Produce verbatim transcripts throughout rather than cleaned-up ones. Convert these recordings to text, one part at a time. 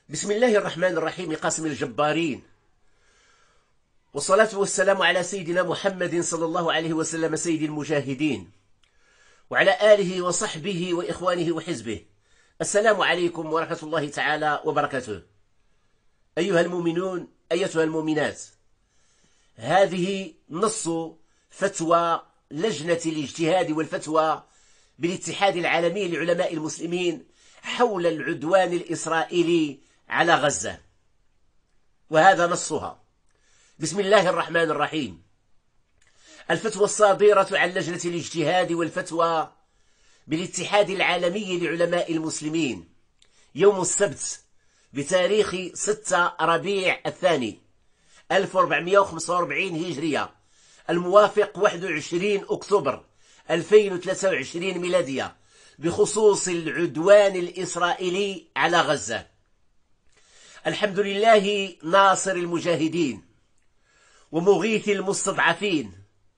بسم الله الرحمن الرحيم. قاسم الجبارين، والصلاة والسلام على سيدنا محمد صلى الله عليه وسلم سيد المجاهدين، وعلى آله وصحبه وإخوانه وحزبه. السلام عليكم ورحمة الله تعالى وبركاته. أيها المؤمنون، أيتها المؤمنات، هذه نص فتوى لجنة الاجتهاد والفتوى بالاتحاد العالمي لعلماء المسلمين حول العدوان الإسرائيلي على غزة، وهذا نصها. بسم الله الرحمن الرحيم. الفتوى الصادرة عن لجنة الاجتهاد والفتوى بالاتحاد العالمي لعلماء المسلمين يوم السبت بتاريخ ستة ربيع الثاني ألف وأربعمائة وخمسة وأربعين هجرية، الموافق واحد وعشرين أكتوبر ألفين وثلاثة وعشرين ميلادية، بخصوص العدوان الإسرائيلي على غزة. الحمد لله ناصر المجاهدين ومغيث المستضعفين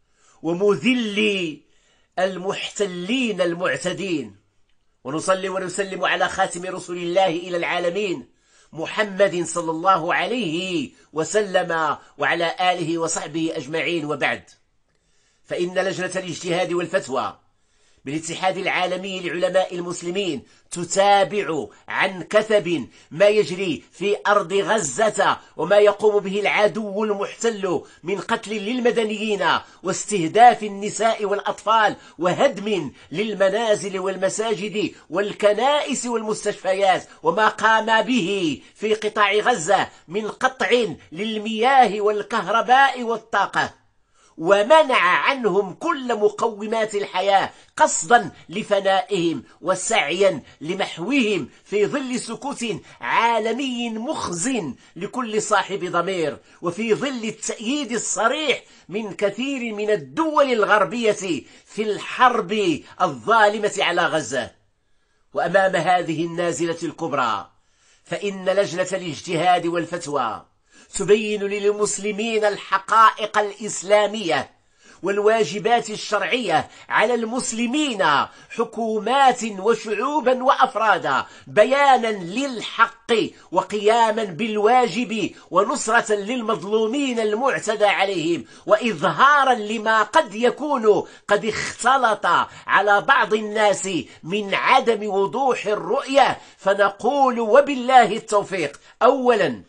ومذل المحتلين المعتدين، ونصلي ونسلم على خاتم رسول الله إلى العالمين محمد صلى الله عليه وسلم وعلى آله وصحبه أجمعين. وبعد، فإن لجنة الاجتهاد والفتوى بالاتحاد العالمي لعلماء المسلمين تتابع عن كثب ما يجري في أرض غزة وما يقوم به العدو المحتل من قتل للمدنيين واستهداف النساء والأطفال وهدم للمنازل والمساجد والكنائس والمستشفيات، وما قام به في قطاع غزة من قطع للمياه والكهرباء والطاقة، ومنع عنهم كل مقومات الحياة قصدا لفنائهم وسعيا لمحوهم في ظل سكوت عالمي مخز لكل صاحب ضمير، وفي ظل التأييد الصريح من كثير من الدول الغربية في الحرب الظالمة على غزة. وأمام هذه النازلة الكبرى، فإن لجنة الاجتهاد والفتوى تبين للمسلمين الحقائق الإسلامية والواجبات الشرعية على المسلمين حكومات وشعوبا وأفرادا، بيانا للحق وقياما بالواجب ونصرة للمظلومين المعتدى عليهم، وإظهارا لما قد يكون قد اختلط على بعض الناس من عدم وضوح الرؤية. فنقول وبالله التوفيق: أولا،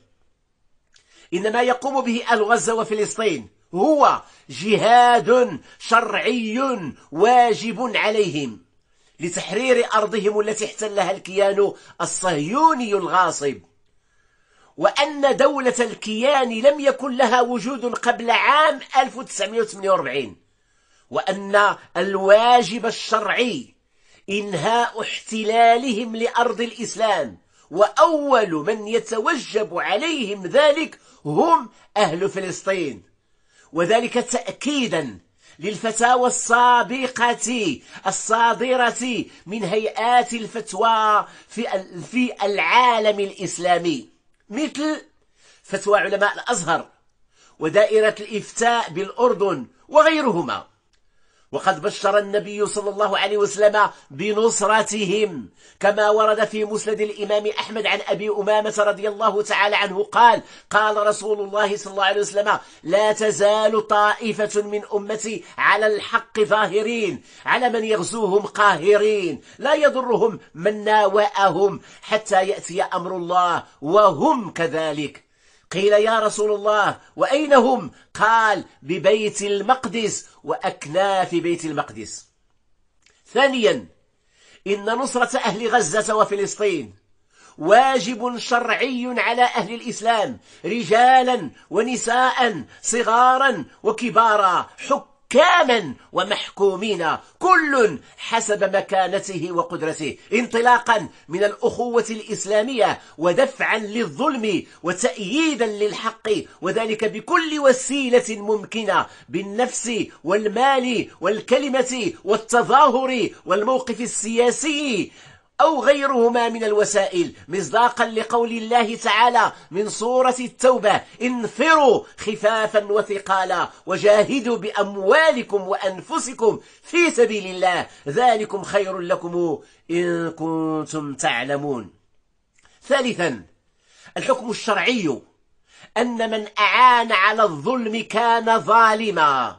إن ما يقوم به أهل غزة وفلسطين هو جهاد شرعي واجب عليهم لتحرير أرضهم التي احتلها الكيان الصهيوني الغاصب، وأن دولة الكيان لم يكن لها وجود قبل عام ألف وتسعمائة وثمانية وأربعين، وأن الواجب الشرعي إنهاء احتلالهم لأرض الإسلام، وأول من يتوجب عليهم ذلك هم أهل فلسطين، وذلك تأكيدا للفتاوى السابقة الصادرة من هيئات الفتوى في العالم الإسلامي، مثل فتوى علماء الأزهر ودائرة الإفتاء بالأردن وغيرهما. وقد بشر النبي صلى الله عليه وسلم بنصرتهم، كما ورد في مسند الإمام أحمد عن أبي أمامة رضي الله تعالى عنه قال: قال رسول الله صلى الله عليه وسلم: لا تزال طائفة من أمتي على الحق ظاهرين على من يغزوهم قاهرين، لا يضرهم من ناوأهم حتى يأتي أمر الله وهم كذلك. قيل: يا رسول الله، وأين هم؟ قال: ببيت المقدس وأكناف بيت المقدس. ثانيا، إن نصرة أهل غزة وفلسطين واجب شرعي على أهل الإسلام، رجالا ونساء، صغارا وكبارا، حكاما ومحكومين، كل حسب مكانته وقدرته، انطلاقا من الأخوة الإسلامية ودفعا للظلم وتأييدا للحق، وذلك بكل وسيلة ممكنة، بالنفس والمال والكلمة والتظاهر والموقف السياسي أو غيرهما من الوسائل، مصداقا لقول الله تعالى من سورة التوبة: انفروا خفافا وثقالا وجاهدوا بأموالكم وأنفسكم في سبيل الله، ذلكم خير لكم إن كنتم تعلمون. ثالثا، الحكم الشرعي أن من أعان على الظلم كان ظالما،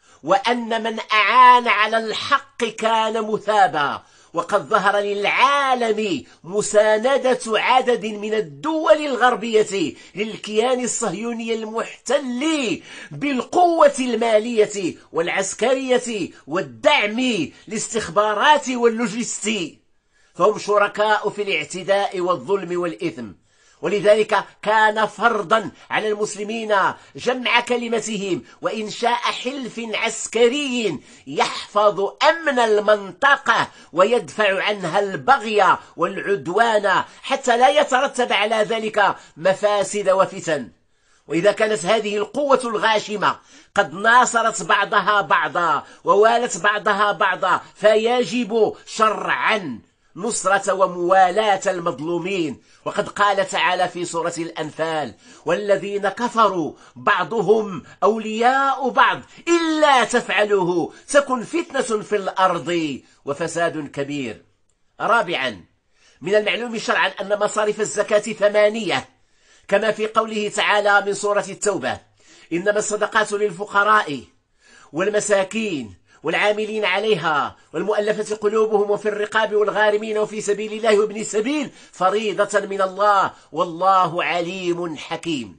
وأن من أعان على الحق كان مثابا. وقد ظهر للعالم مساندة عدد من الدول الغربية للكيان الصهيوني المحتل بالقوة المالية والعسكرية والدعم الاستخبارات واللوجستي، فهم شركاء في الاعتداء والظلم والإثم. ولذلك كان فرضا على المسلمين جمع كلمتهم وإنشاء حلف عسكري يحفظ أمن المنطقة ويدفع عنها البغي والعدوان حتى لا يترتب على ذلك مفاسد وفتن. وإذا كانت هذه القوة الغاشمة قد ناصرت بعضها بعضا ووالت بعضها بعضا، فيجب شرعا نصرة وموالاة المظلومين. وقد قال تعالى في سورة الأنفال: والذين كفروا بعضهم أولياء بعض إلا تفعلوه تكن فتنة في الأرض وفساد كبير. رابعا، من المعلوم شرعا أن مصارف الزكاة ثمانية، كما في قوله تعالى من سورة التوبة: إنما الصدقات للفقراء والمساكين والعاملين عليها والمؤلفة قلوبهم وفي الرقاب والغارمين وفي سبيل الله وابن السبيل فريضة من الله والله عليم حكيم.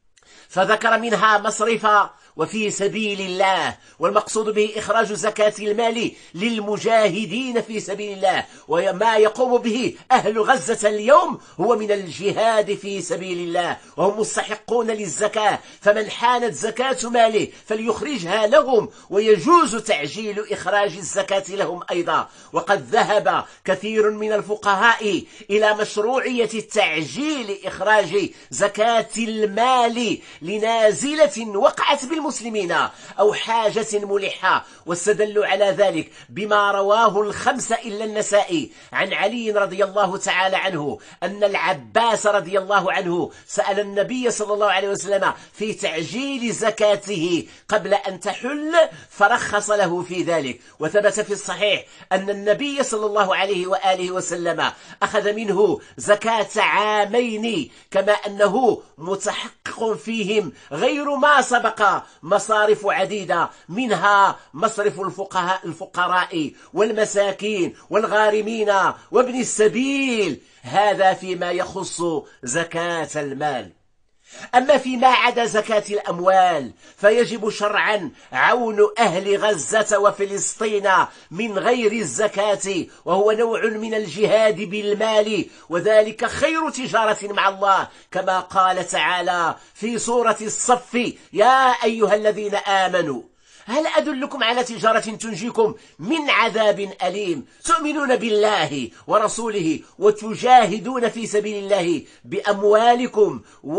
فذكر منها مصرفا وفي سبيل الله، والمقصود به إخراج زكاة المال للمجاهدين في سبيل الله. وما يقوم به أهل غزة اليوم هو من الجهاد في سبيل الله، وهم مستحقون للزكاة، فمن حانت زكاة ماله فليخرجها لهم، ويجوز تعجيل إخراج الزكاة لهم أيضا. وقد ذهب كثير من الفقهاء إلى مشروعية تعجيل إخراج زكاة المال لنازلة وقعت بالمسلمين أو حاجة ملحة، واستدلوا على ذلك بما رواه الخمسة إلا النسائي عن علي رضي الله تعالى عنه أن العباس رضي الله عنه سأل النبي صلى الله عليه وسلم في تعجيل زكاته قبل أن تحل فرخص له في ذلك. وثبت في الصحيح أن النبي صلى الله عليه وآله وسلم أخذ منه زكاة عامين، كما أنه متحقق فيهم غير ما سبق مصارف عديدة، منها مصرف الفقهاء الفقراء والمساكين والغارمين وابن السبيل. هذا فيما يخص زكاة المال. أما فيما عدا زكاة الأموال فيجب شرعا عون أهل غزة وفلسطين من غير الزكاة، وهو نوع من الجهاد بالمال، وذلك خير تجارة مع الله، كما قال تعالى في سورة الصف: يا أيها الذين آمنوا هل أدلكم على تجارة تنجيكم من عذاب أليم تؤمنون بالله ورسوله وتجاهدون في سبيل الله بأموالكم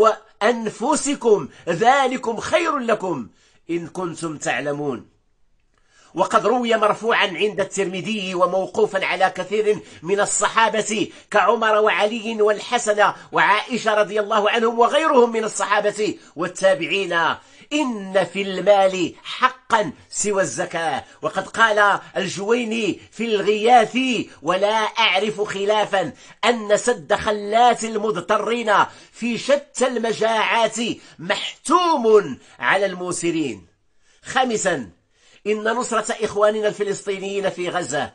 وأنفسكم ذلكم خير لكم إن كنتم تعلمون. وقد روي مرفوعا عند الترمذي وموقوفا على كثير من الصحابة كعمر وعلي والحسن وعائشة رضي الله عنهم وغيرهم من الصحابة والتابعين: إن في المال حقا سوى الزكاة. وقد قال الجويني في الغياث: ولا أعرف خلافا أن سد خلات المضطرين في شتى المجاعات محتوم على الموسرين. خامسا، إن نصرة إخواننا الفلسطينيين في غزة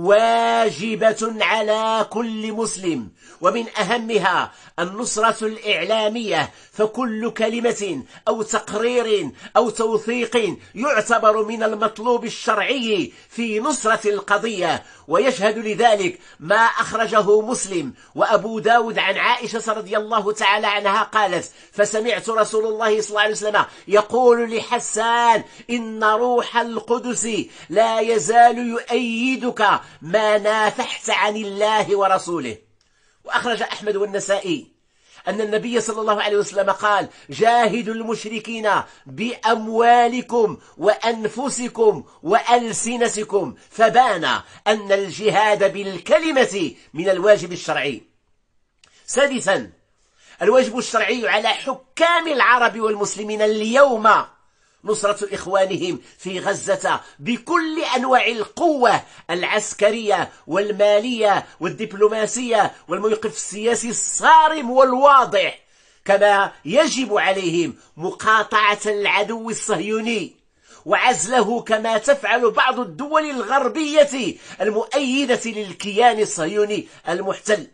واجبة على كل مسلم، ومن أهمها النصرة الإعلامية، فكل كلمة أو تقرير أو توثيق يعتبر من المطلوب الشرعي في نصرة القضية. ويشهد لذلك ما أخرجه مسلم وأبو داود عن عائشة رضي الله تعالى عنها قالت: فسمعت رسول الله صلى الله عليه وسلم يقول لحسان: إن روح القدس لا يزال يؤيدك ما نافحت عن الله ورسوله. وأخرج أحمد والنسائي أن النبي صلى الله عليه وسلم قال: جاهدوا المشركين بأموالكم وأنفسكم وألسنتكم، فبان أن الجهاد بالكلمة من الواجب الشرعي. سادسا، الواجب الشرعي على حكام العرب والمسلمين اليوم نصرة إخوانهم في غزة بكل أنواع القوة العسكرية والمالية والدبلوماسية والموقف السياسي الصارم والواضح، كما يجب عليهم مقاطعة العدو الصهيوني وعزله كما تفعل بعض الدول الغربية المؤيدة للكيان الصهيوني المحتل.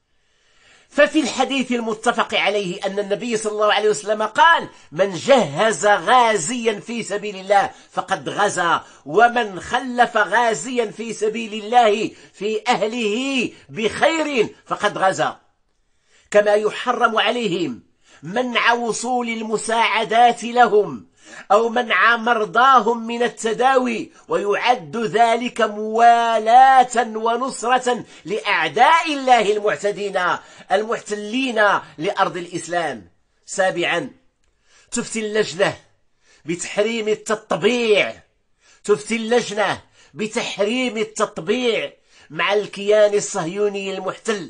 ففي الحديث المتفق عليه أن النبي صلى الله عليه وسلم قال: من جهز غازيا في سبيل الله فقد غزا، ومن خلف غازيا في سبيل الله في أهله بخير فقد غزا. كما يحرم عليهم منع وصول المساعدات لهم أو منع مرضاهم من التداوي، ويعد ذلك موالاة ونصرة لأعداء الله المعتدين المحتلين لأرض الإسلام. سابعا، تفتي اللجنة بتحريم التطبيع تفتي اللجنة بتحريم التطبيع مع الكيان الصهيوني المحتل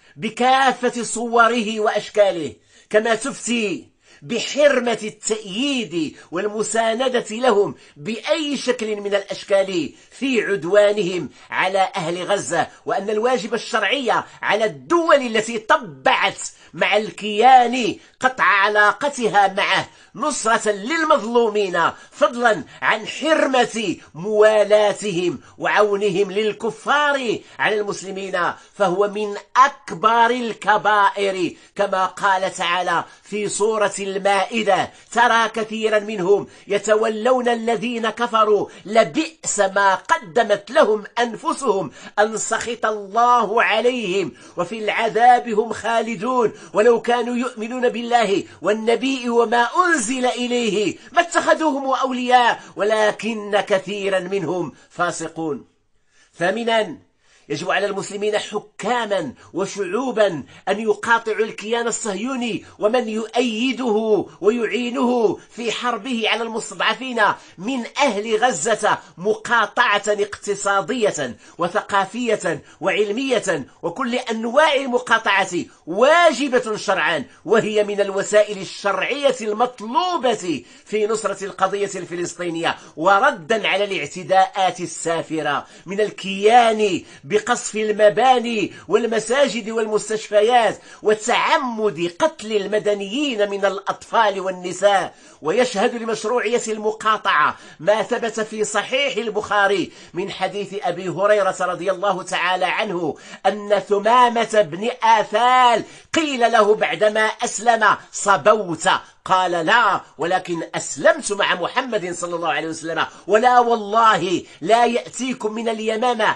بكافة صوره وأشكاله، كما تفتي بحرمة التأييد والمساندة لهم بأي شكل من الأشكال في عدوانهم على أهل غزة، وأن الواجب الشرعي على الدول التي طبعت مع الكيان قطع علاقتها معه نصرة للمظلومين، فضلا عن حرمة موالاتهم وعونهم للكفار على المسلمين، فهو من أكبر الكبائر، كما قال تعالى في سورة المائدة: ترى كثيرا منهم يتولون الذين كفروا لبئس ما قدمت لهم أنفسهم أن سخط الله عليهم وفي العذاب هم خالدون ولو كانوا يؤمنون بالله والنبي وما أنزل إليه ما اتخذوهم أولياء ولكن كثيرا منهم فاسقون. ثامنا، يجب على المسلمين حكاما وشعوبا أن يقاطعوا الكيان الصهيوني ومن يؤيده ويعينه في حربه على المستضعفين من أهل غزة مقاطعة اقتصادية وثقافية وعلمية، وكل أنواع المقاطعة واجبة شرعا، وهي من الوسائل الشرعية المطلوبة في نصرة القضية الفلسطينية وردا على الاعتداءات السافرة من الكيان بقصف المباني والمساجد والمستشفيات وتعمد قتل المدنيين من الأطفال والنساء. ويشهد لمشروعية المقاطعة ما ثبت في صحيح البخاري من حديث أبي هريرة رضي الله تعالى عنه أن ثمامة بن آثال قيل له بعدما أسلم: صبوت؟ قال: لا، ولكن أسلمت مع محمد صلى الله عليه وسلم، ولا والله لا يأتيكم من اليمامة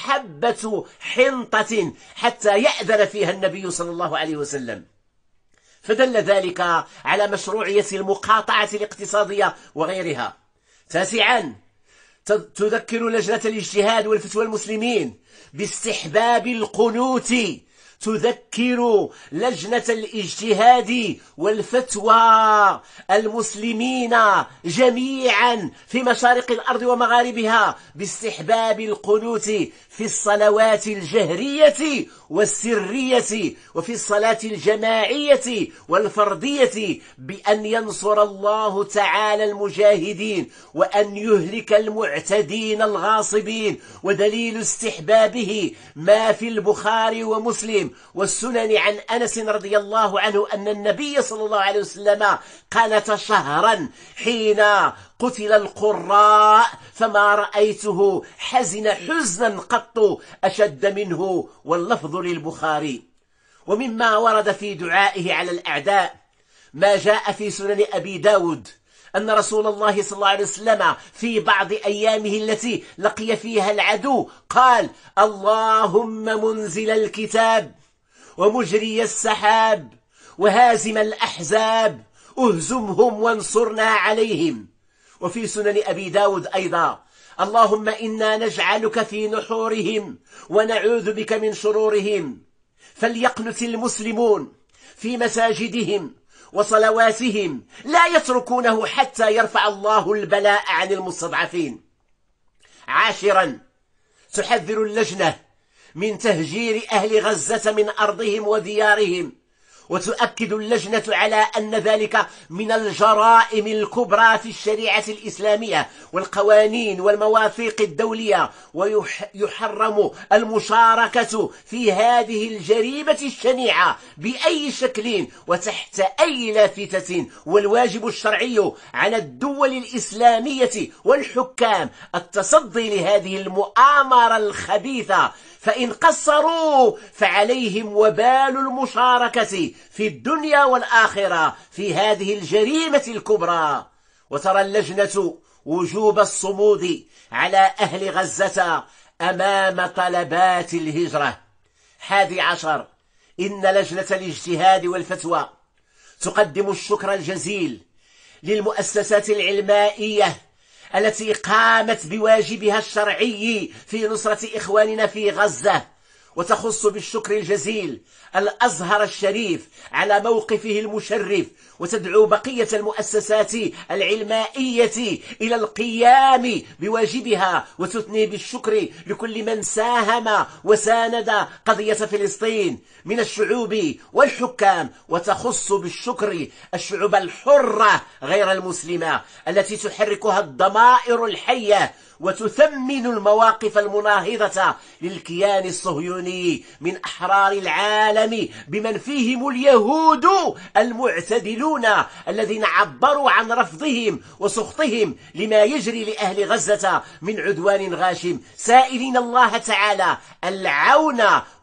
حبة حنطة حتى يأذن فيها النبي صلى الله عليه وسلم. فدل ذلك على مشروعية المقاطعة الاقتصادية وغيرها. تاسعا، تذكر لجنة الاجتهاد والفتوى المسلمين باستحباب القنوت تذكر لجنة الاجتهاد والفتوى المسلمين جميعا في مشارق الأرض ومغاربها باستحباب القنوت في الصلوات الجهرية والسرية وفي الصلاة الجماعية والفردية، بأن ينصر الله تعالى المجاهدين وأن يهلك المعتدين الغاصبين. ودليل استحبابه ما في البخاري ومسلم والسنن عن أنس رضي الله عنه أن النبي صلى الله عليه وسلم قنت شهرا حين قتل القراء فما رأيته حزن حزنا قط أشد منه، واللفظ للبخاري. ومما ورد في دعائه على الأعداء ما جاء في سنن أبي داود أن رسول الله صلى الله عليه وسلم في بعض أيامه التي لقي فيها العدو قال: اللهم منزل الكتاب ومجري السحاب وهازم الأحزاب اهزمهم وانصرنا عليهم. وفي سنن أبي داود أيضا: اللهم إنا نجعلك في نحورهم ونعوذ بك من شرورهم. فليقنت المسلمون في مساجدهم وصلواتهم لا يتركونه حتى يرفع الله البلاء عن المستضعفين. عاشرا، تحذر اللجنة من تهجير أهل غزة من أرضهم وديارهم وتؤكد اللجنة على أن ذلك من الجرائم الكبرى في الشريعة الإسلامية والقوانين والمواثيق الدولية، ويحرم المشاركة في هذه الجريمة الشنيعة بأي شكل وتحت أي لافتة. والواجب الشرعي على الدول الإسلامية والحكام التصدي لهذه المؤامرة الخبيثة، فإن قصروا فعليهم وبال المشاركة في الدنيا والآخرة في هذه الجريمة الكبرى. وترى اللجنة وجوب الصمود على أهل غزة أمام طلبات الهجرة. حادي عشر، إن لجنة الاجتهاد والفتوى تقدم الشكر الجزيل للمؤسسات العلمائية التي قامت بواجبها الشرعي في نصرة إخواننا في غزة، وتخص بالشكر الجزيل الأزهر الشريف على موقفه المشرف، وتدعو بقية المؤسسات العلمائية إلى القيام بواجبها، وتثني بالشكر لكل من ساهم وساند قضية فلسطين من الشعوب والحكام، وتخص بالشكر الشعوب الحرة غير المسلمة التي تحركها الضمائر الحية وتثمن المواقف المناهضة للكيان الصهيوني من أحرار العالم بمن فيهم اليهود المعتدلون الذين عبروا عن رفضهم وسخطهم لما يجري لأهل غزة من عدوان غاشم، سائلين الله تعالى العون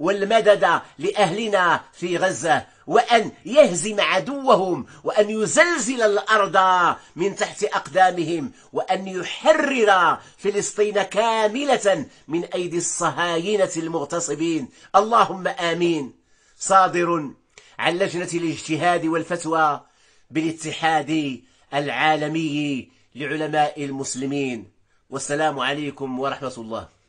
والمدد لأهلنا في غزة، وأن يهزم عدوهم، وأن يزلزل الأرض من تحت أقدامهم، وأن يحرر فلسطين كاملة من أيدي الصهاينة المغتصبين. اللهم آمين. صادر عن لجنة الاجتهاد والفتوى بالاتحاد العالمي لعلماء المسلمين. والسلام عليكم ورحمة الله.